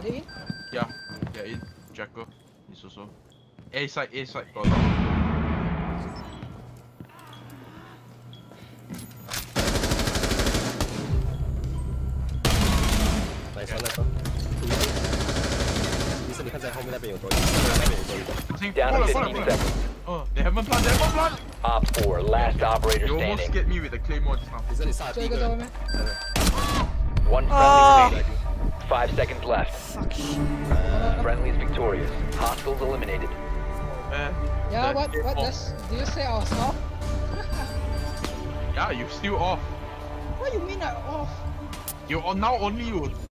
they in? Yeah, they're in. Jackal is also. A side, got nice one. 医生，你看在后面那边有多一个，那边有多一个。 Down to 15 seconds. Oh, they haven't planted. Op 4, last operator You almost standing. scared me with the claymore just now. 你这里杀了第一个人。 One friendly remaining. 5 seconds left. Friendly is victorious. Hostiles eliminated. Yeah, what does do you say I was off? Yeah, you still off. What you mean I off? You now only you